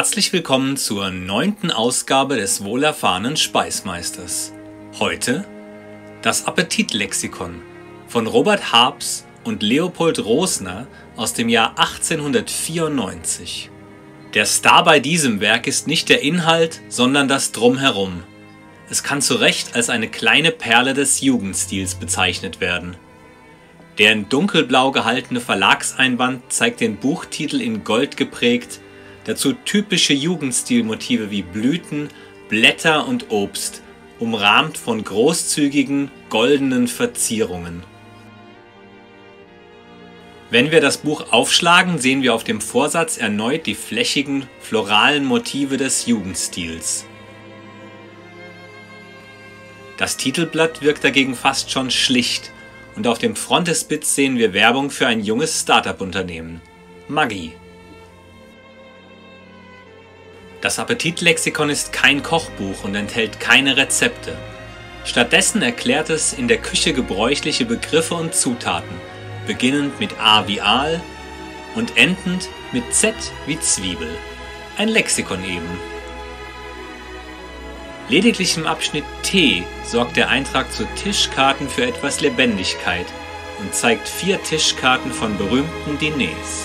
Herzlich willkommen zur 9. Ausgabe des wohlerfahrenen Speismeisters. Heute das Appetitlexikon von Robert Harps und Leopold Rosner aus dem Jahr 1894. Der Star bei diesem Werk ist nicht der Inhalt, sondern das Drumherum. Es kann zu Recht als eine kleine Perle des Jugendstils bezeichnet werden. Der in dunkelblau gehaltene Verlagseinband zeigt den Buchtitel in Gold geprägt, dazu typische Jugendstilmotive wie Blüten, Blätter und Obst, umrahmt von großzügigen, goldenen Verzierungen. Wenn wir das Buch aufschlagen, sehen wir auf dem Vorsatz erneut die flächigen, floralen Motive des Jugendstils. Das Titelblatt wirkt dagegen fast schon schlicht und auf dem Frontispiz sehen wir Werbung für ein junges Start-up-Unternehmen, Maggi. Das Appetitlexikon ist kein Kochbuch und enthält keine Rezepte. Stattdessen erklärt es in der Küche gebräuchliche Begriffe und Zutaten, beginnend mit A wie Aal und endend mit Z wie Zwiebel. Ein Lexikon eben. Lediglich im Abschnitt T sorgt der Eintrag zu Tischkarten für etwas Lebendigkeit und zeigt 4 Tischkarten von berühmten Diners.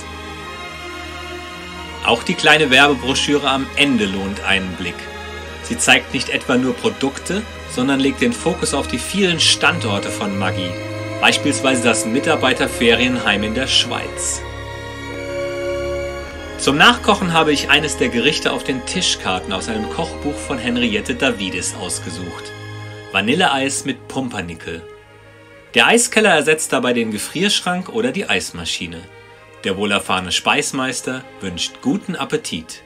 Auch die kleine Werbebroschüre am Ende lohnt einen Blick. Sie zeigt nicht etwa nur Produkte, sondern legt den Fokus auf die vielen Standorte von Maggi, beispielsweise das Mitarbeiterferienheim in der Schweiz. Zum Nachkochen habe ich eines der Gerichte auf den Tischkarten aus einem Kochbuch von Henriette Davidis ausgesucht: Vanilleeis mit Pumpernickel. Der Eiskeller ersetzt dabei den Gefrierschrank oder die Eismaschine. Der wohlerfahrene Speismeister wünscht guten Appetit.